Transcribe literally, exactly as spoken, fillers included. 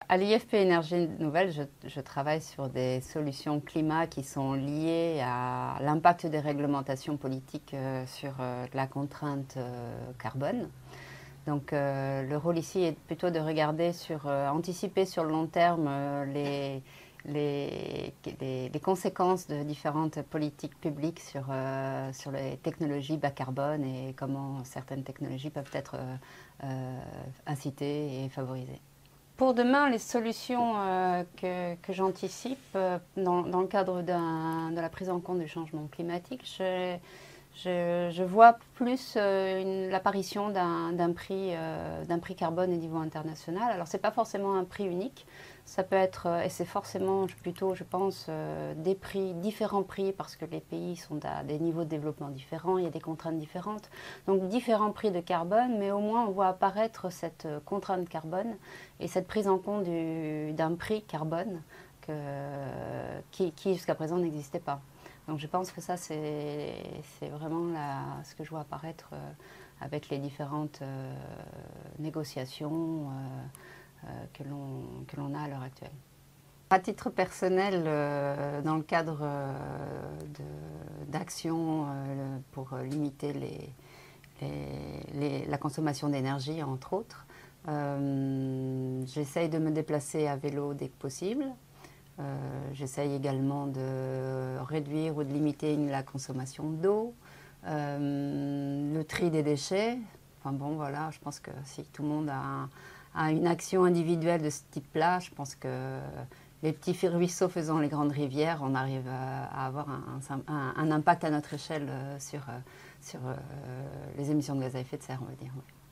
À l'I F P Énergie Nouvelle, je, je travaille sur des solutions climat qui sont liées à l'impact des réglementations politiques euh, sur euh, la contrainte euh, carbone. Donc euh, le rôle ici est plutôt de regarder sur, euh, anticiper sur le long terme euh, les, les, les, les conséquences de différentes politiques publiques sur, euh, sur les technologies bas carbone et comment certaines technologies peuvent être euh, euh, incitées et favorisées. Pour demain, les solutions euh, que, que j'anticipe euh, dans, dans le cadre de la prise en compte du changement climatique, je, je, je vois plus euh, l'apparition d'un prix, euh, d'un prix carbone au niveau international. Alors, ce n'est pas forcément un prix unique, ça peut être, et c'est forcément plutôt, je pense, euh, des prix, différents prix, parce que les pays sont à des niveaux de développement différents, il y a des contraintes différentes. Donc, différents prix de carbone, mais au moins on voit apparaître cette contrainte carbone et cette prise en compte d'un prix carbone que, qui, qui jusqu'à présent n'existait pas. Donc je pense que ça, c'est vraiment la, ce que je vois apparaître euh, avec les différentes euh, négociations euh, euh, que l'on a à l'heure actuelle. À titre personnel, euh, dans le cadre euh, d'actions euh, pour limiter les, les, les, la consommation d'énergie, entre autres, euh, j'essaye de me déplacer à vélo dès que possible. Euh, J'essaye également de réduire ou de limiter la consommation d'eau, euh, le tri des déchets. Enfin bon, voilà, je pense que si tout le monde a, un, a une action individuelle de ce type-là, je pense que les petits ruisseaux faisant les grandes rivières, on arrive à, à avoir un, un, un impact à notre échelle sur, sur euh, les émissions de gaz à effet de serre, on va dire. Ouais.